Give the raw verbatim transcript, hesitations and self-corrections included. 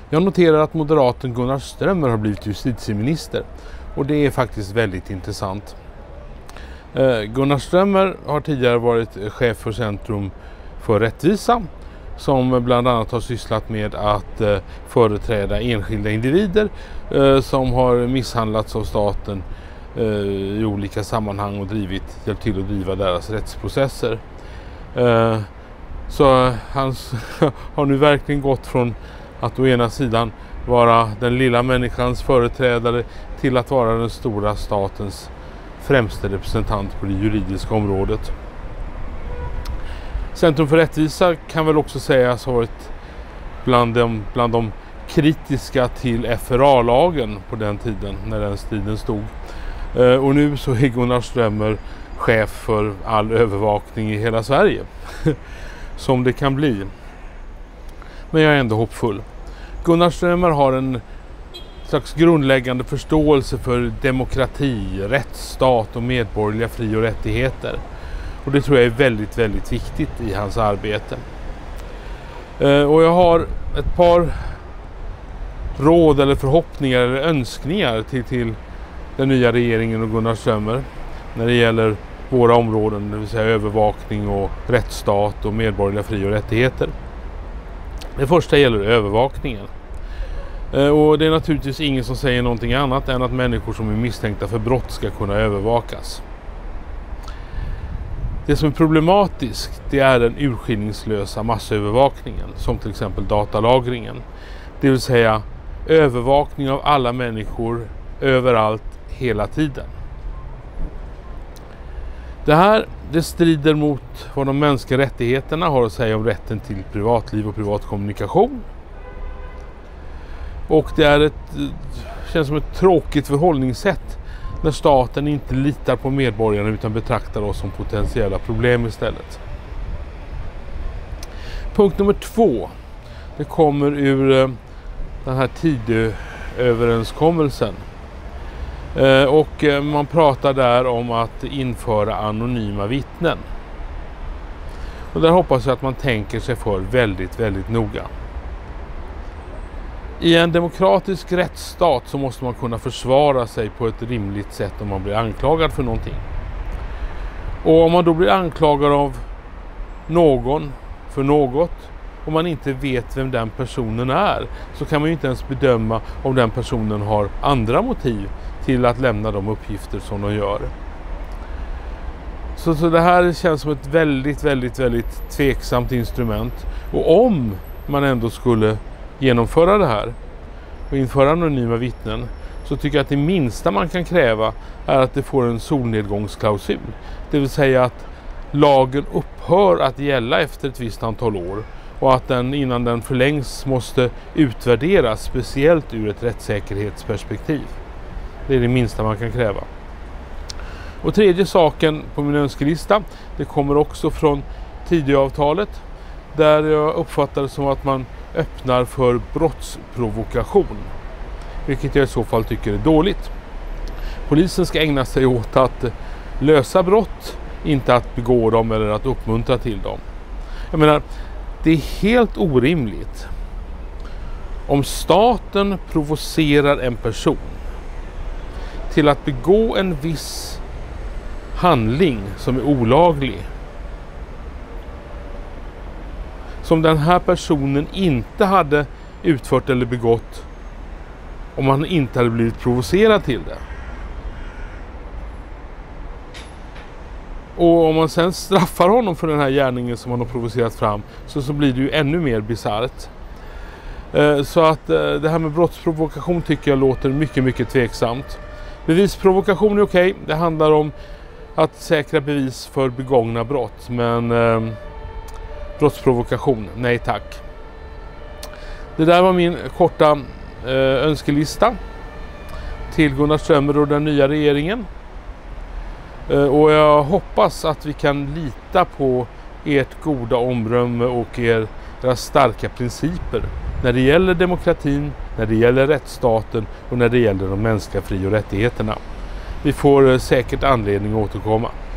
Jag noterar att moderaten Gunnar Strömmer har blivit justitieminister och det är faktiskt väldigt intressant. Gunnar Strömmer har tidigare varit chef för Centrum för rättvisa som bland annat har sysslat med att företräda enskilda individer som har misshandlats av staten i olika sammanhang och drivit, hjälpt till att driva deras rättsprocesser. Så han har nu verkligen gått från att å ena sidan vara den lilla människans företrädare till att vara den stora statens främste representant på det juridiska området. Centrum för rättvisa kan väl också sägas ha varit bland de, bland de kritiska till F R A-lagen på den tiden när den striden stod. Och nu så är Gunnar Strömmer chef för all övervakning i hela Sverige. Som det kan bli. Men jag är ändå hoppfull. Gunnar Strömmer har en slags grundläggande förståelse för demokrati, rättsstat och medborgerliga fri- och rättigheter. Och det tror jag är väldigt, väldigt viktigt i hans arbete. Och jag har ett par råd eller förhoppningar eller önskningar till, till den nya regeringen och Gunnar Strömmer när det gäller våra områden, det vill säga övervakning och rättsstat och medborgerliga fri- och rättigheter. Det första gäller övervakningen. Och det är naturligtvis ingen som säger någonting annat än att människor som är misstänkta för brott ska kunna övervakas. Det som är problematiskt, det är den urskillningslösa massövervakningen, som till exempel datalagringen. Det vill säga övervakning av alla människor överallt hela tiden. Det här det strider mot vad de mänskliga rättigheterna har att säga om rätten till privatliv och privat kommunikation. Och det är ett, känns som ett tråkigt förhållningssätt när staten inte litar på medborgarna utan betraktar oss som potentiella problem istället. Punkt nummer två. Det kommer ur den här Tidööverenskommelsen. Och man pratar där om att införa anonyma vittnen. Och där hoppas jag att man tänker sig för väldigt, väldigt noga. I en demokratisk rättsstat så måste man kunna försvara sig på ett rimligt sätt om man blir anklagad för någonting. Och om man då blir anklagad av någon för något och man inte vet vem den personen är, så kan man ju inte ens bedöma om den personen har andra motiv till att lämna de uppgifter som de gör. Så, så det här känns som ett väldigt, väldigt, väldigt tveksamt instrument. Och om man ändå skulle genomföra det här och införa anonyma vittnen, så tycker jag att det minsta man kan kräva är att det får en solnedgångsklausul. Det vill säga att lagen upphör att gälla efter ett visst antal år och att den innan den förlängs måste utvärderas, speciellt ur ett rättssäkerhetsperspektiv. Det är det minsta man kan kräva. Och tredje saken på min önskelista, det kommer också från Tidöavtalet, där jag uppfattar det som att man öppnar för brottsprovokation, vilket jag i så fall tycker är dåligt. Polisen ska ägna sig åt att lösa brott, inte att begå dem eller att uppmuntra till dem. Jag menar, det är helt orimligt om staten provocerar en person till att begå en viss handling som är olaglig, som den här personen inte hade utfört eller begått om han inte hade blivit provocerad till det. Och om man sen straffar honom för den här gärningen som han har provocerat fram, så, så blir det ju ännu mer bisarrt. Så att det här med brottsprovokation tycker jag låter mycket, mycket tveksamt. Bevisprovokation är okej. Det handlar om att säkra bevis för begångna brott. Men eh, brottsprovokation, nej tack. Det där var min korta eh, önskelista till Gunnar Strömmer och den nya regeringen. Eh, och jag hoppas att vi kan lita på ert goda omdöme och era starka principer när det gäller demokratin, när det gäller rättsstaten och när det gäller de mänskliga fri- och rättigheterna. Vi får säkert anledning att återkomma.